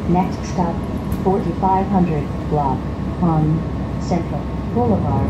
Next stop, 4500 block on Central Boulevard.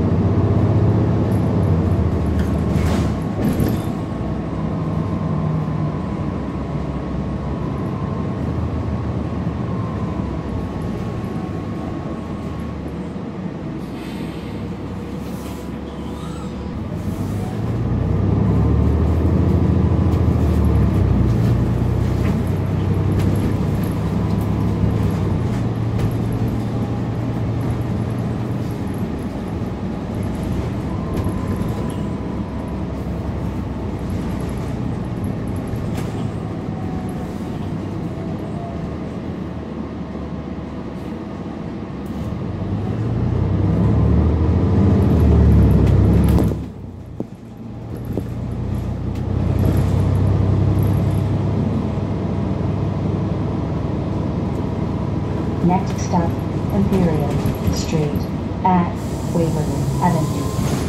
Next stop, Imperial Street at Waverly Avenue.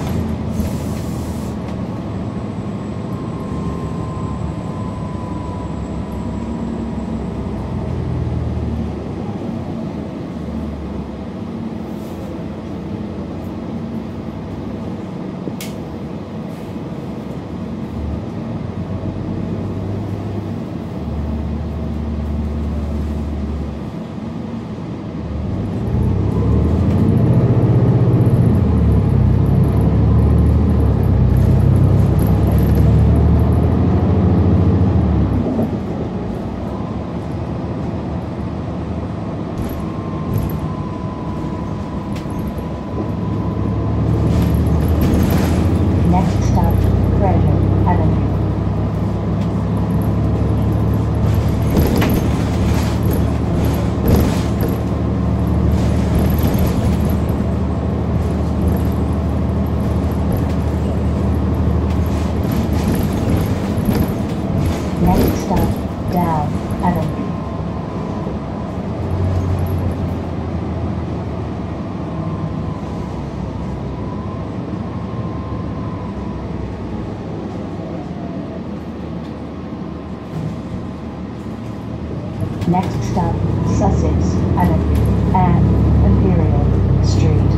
Next stop, Sussex Avenue at Imperial Street.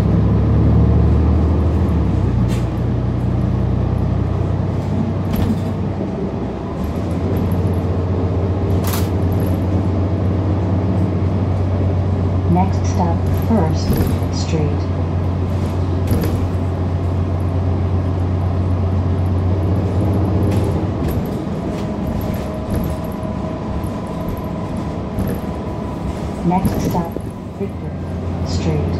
Next stop, First Street. Next stop, Victor Street.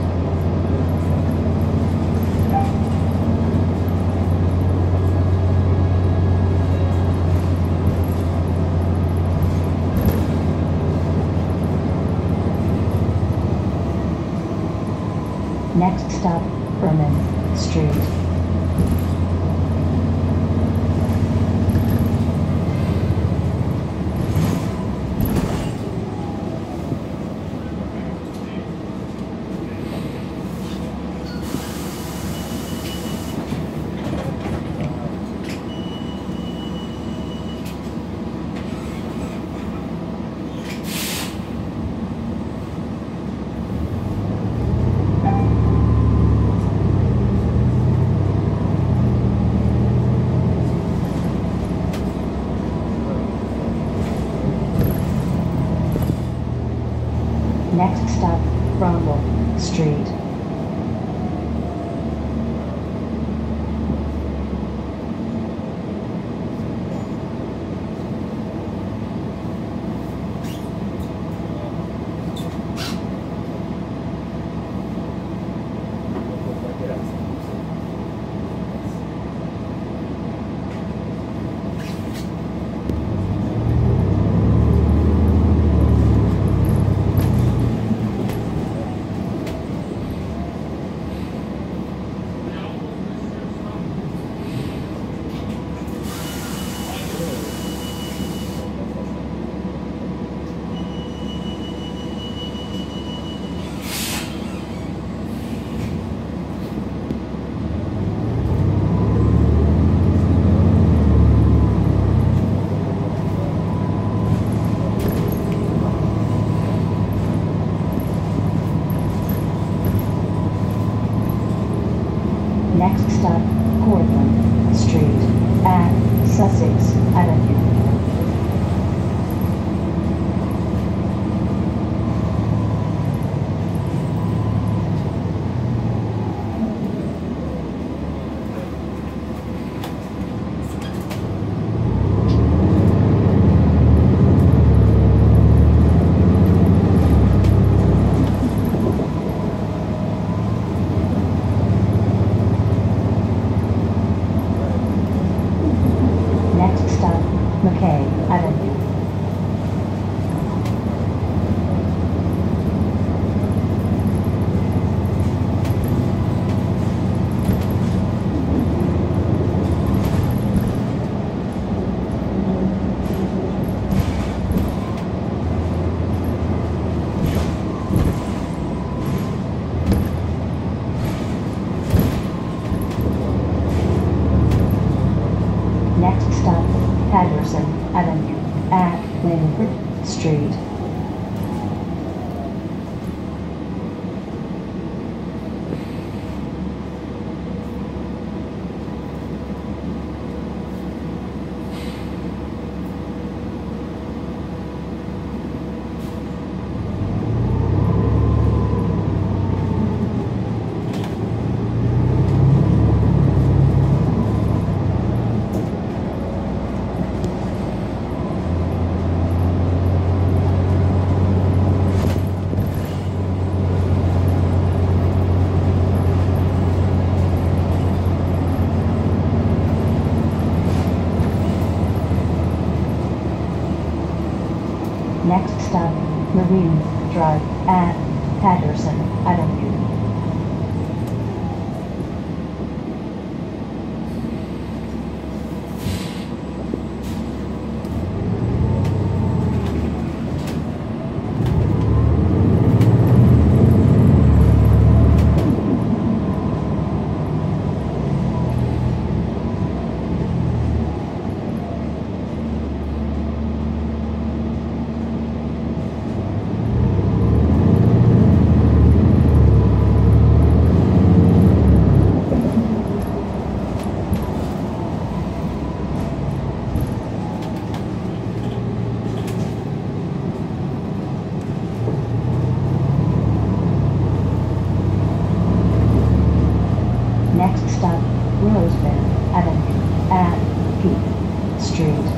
Next stop, Burnaby Street. Next stop, Cromwell Street. Avenue. Next stop, Patterson Avenue at Linford Street. Next stop, Marine Drive at Patterson Avenue. Next stop, Roseman Avenue at Peak Street.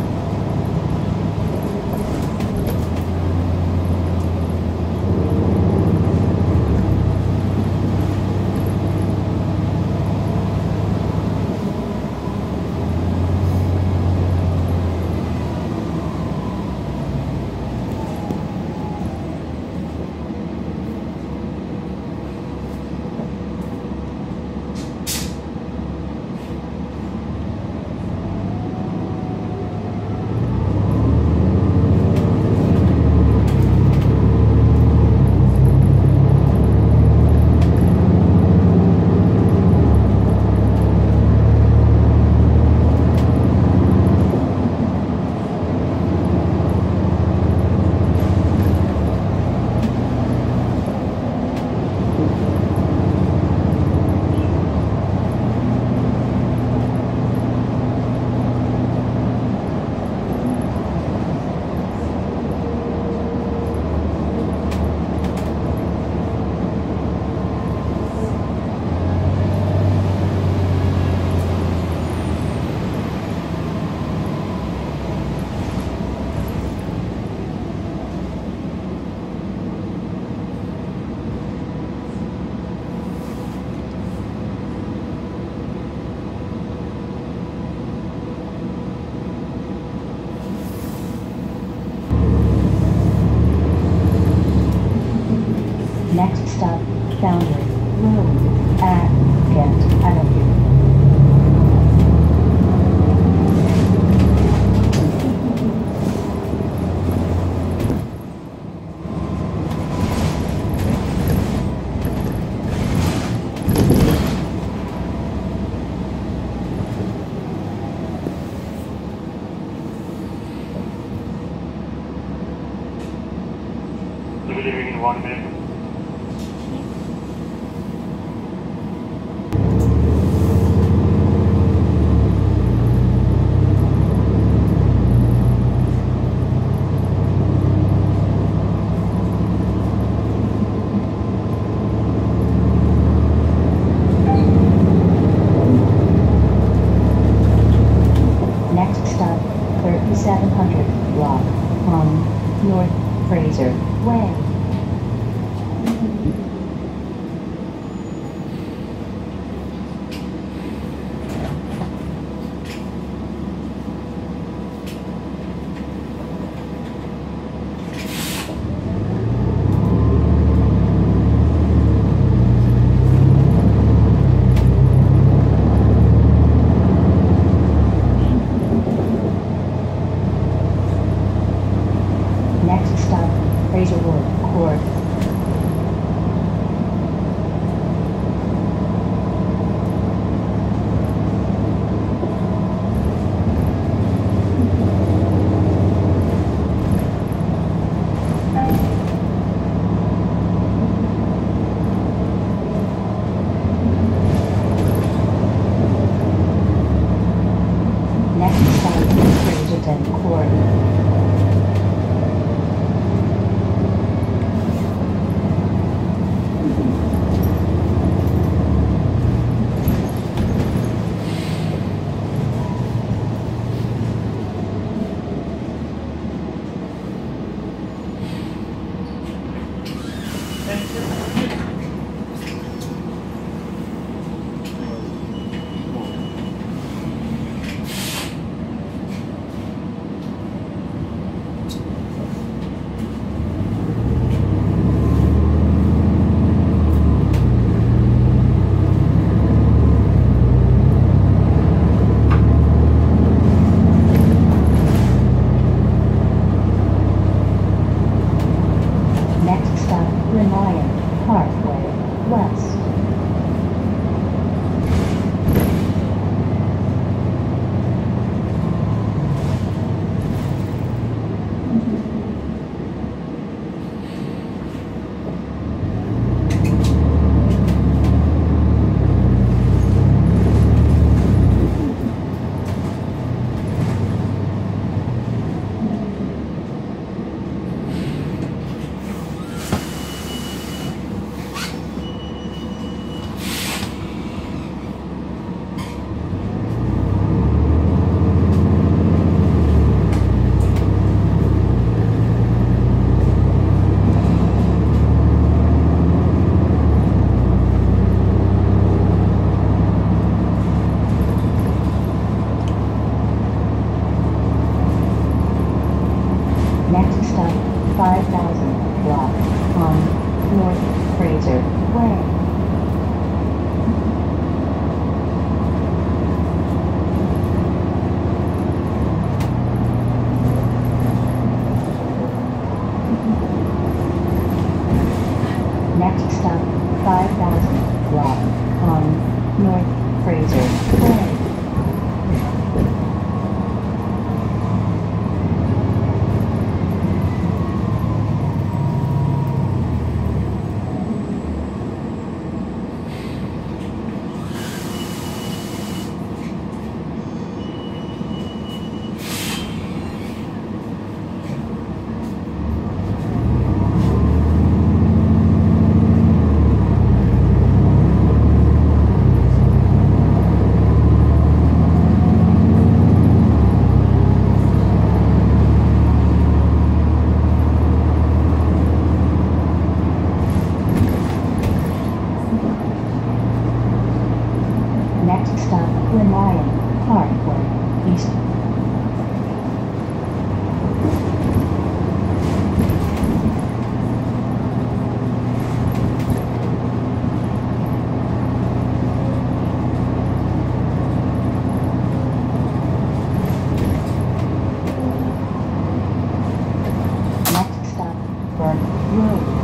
Next stop, Foundry Road at Ghent Avenue. Leaving in 1 minute. Next stop, 3700 block on North Fraser Way. Fraserwood Court. Next stop, Bridgerton Court. Next stop, Reliant Parkway West. Next stop, 5000 block on North Fraser Way. Next stop, 5000 block on North Fraser Way. Next stop, Reliant Parkway East. Next stop, Burnaby Road.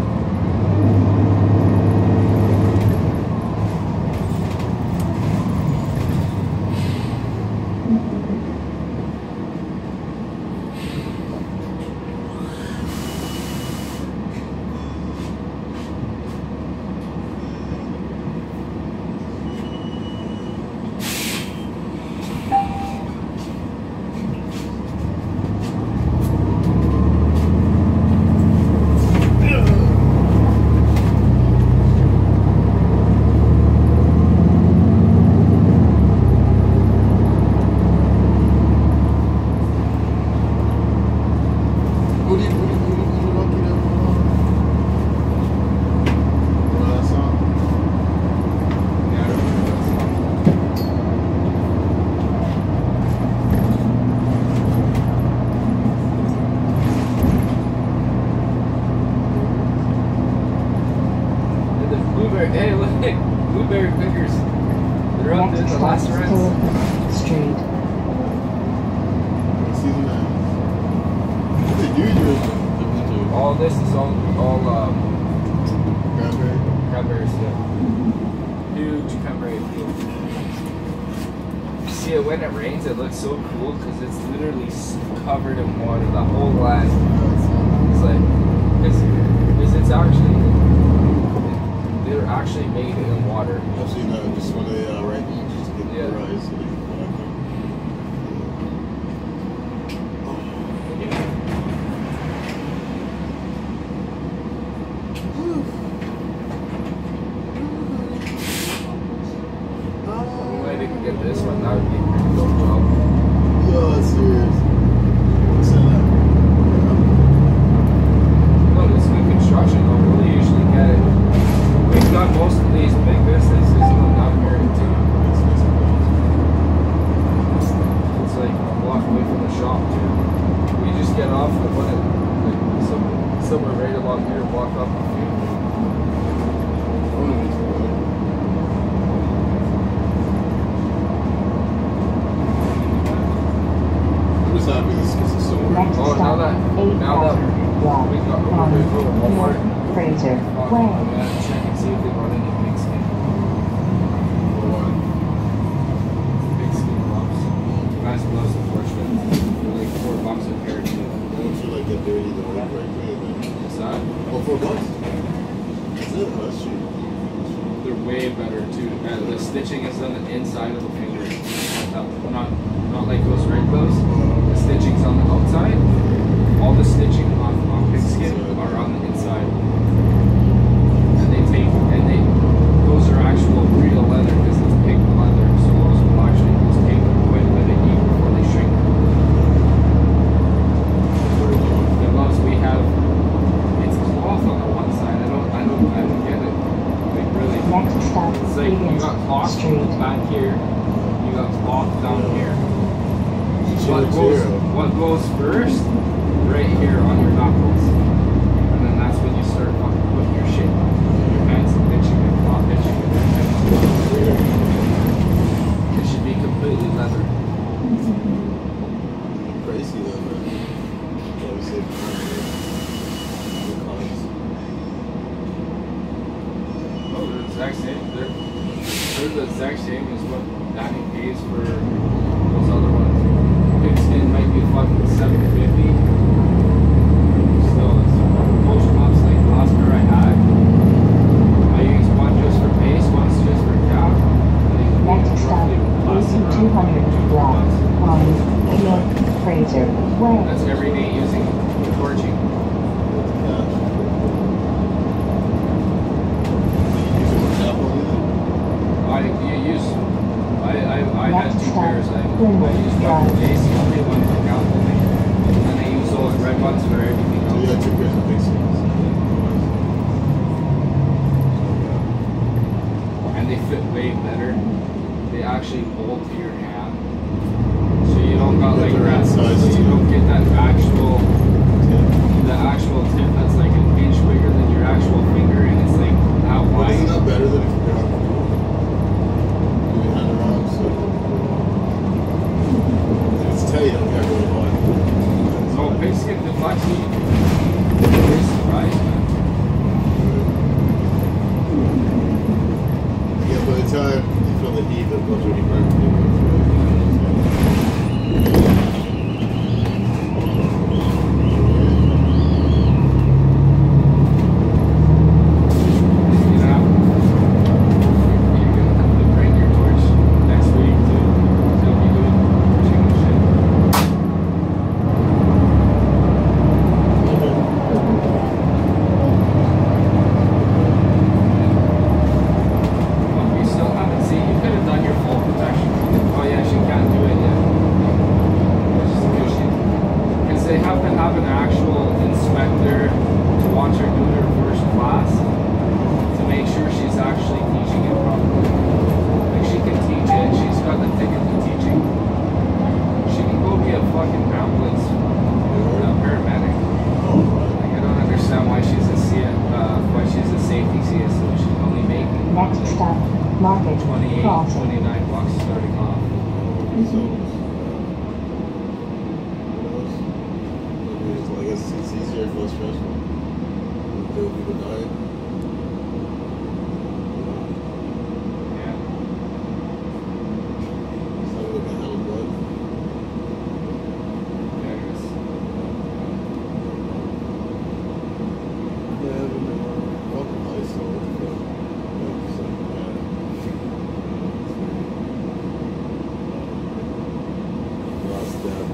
Hey, look, blueberry fingers. They're up there in the last runs. Street. See them now. What they do to it? All all this is all cranberries, yeah. Huge cranberry field. See it when it rains, it looks so cool because it's literally covered in water. The whole land. It's like it's actually they're actually made in water. I've seen that just when they rain, just to get the rice. Get this one, that would be a pretty dope job. Yo, that's serious. What's that? No, it's new construction though. We'll usually get it. We've done most of these big businesses down here too. It's like a block away from the shop too. We just get off the one at like somewhere right along here, walk up a few. Next Oh, now that we got North Fraser Way. Check and see if they got any big skin. Big skin gloves. Nice gloves, unfortunately. They're like $4 a pair too. Don't you like get dirty the right way? What's that? Oh, $4? That's it? That's cheap. They're way better too. And the stitching is on the inside of the finger. Not like those red gloves. The stitching's on the outside. All the stitching on pigskin are on the inside. And those are actual real leather because it's pig leather. So those will actually take quite a bit of heat before they shrink. The gloves we have, it's cloth on the one side. I don't get it. Like really. Next stop, It's like you got cloth back here. You got cloth down here. What goes first? Right here on your knuckles. And then that's when you start fucking putting your shit on. Your hands and itching and cloth itching and it should be completely leather. Crazy though, man. Obviously, Oh, they're the exact same. They're the exact same as what Danny pays for those other ones. Pigskin might be fucking $7.50. Still, most clubs like the last pair I had, I used one just for base, one's just for cap. Next stop, AC 200 block on North Fraser Way. That's every day using torching. I had two pairs. I used one for base, the only one for cap only. And I use those red ones for everything else. So you had 2 pairs of pigskin. And they fit way better. They actually bolt to your hand. So you don't got like that, so you don't get that actual tip that's like an inch bigger than your actual finger and it's like that wide. Isn't that better than if you got hand around? So it's tight, you don't get really wide. So pigskin deflection, you're surprised, man. Yeah, by the time you feel the heat, that goes really back. Market 28, Crossing. 29 bucks starting off. So, I guess it's easier, less stressful. There were people dying. Yeah. Some of them had hell blood. Yeah, I guess. Yeah, but they were fucking nice, so what the fuck? Like, it's like, yeah. Last stab,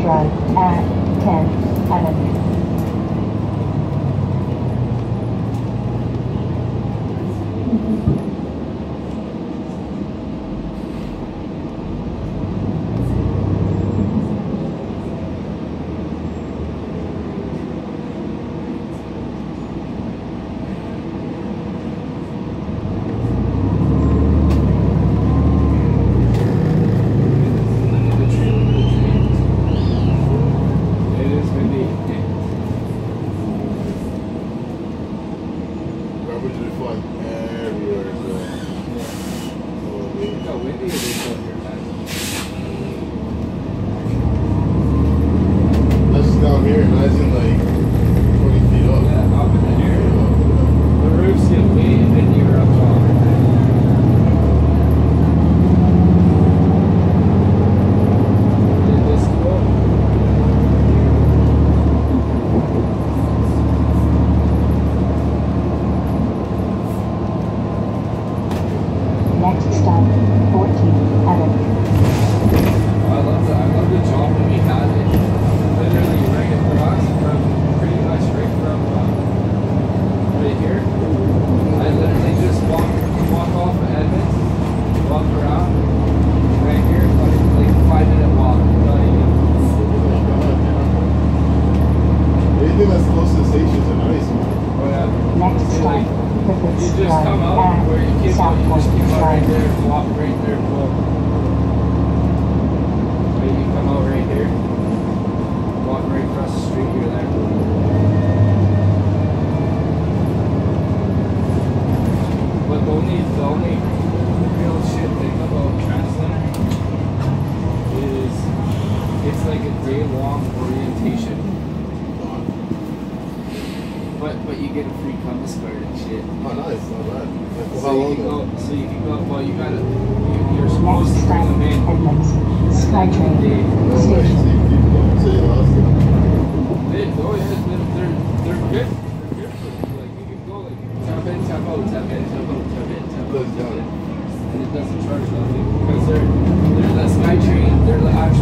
Drive at 10 Avenue. But you get a free Cummins card and shit. Oh, nice. Not bad. Like, So you can go, well, you gotta, you're supposed to bring them in. Edmonds SkyTrain Station. So you lost it. They're good. They're good for you. Like, you can go, like, tap in, tap out, tap in, tap out, tap in, tap out, tap in. And it doesn't charge nothing. Because they're the SkyTrain, they're the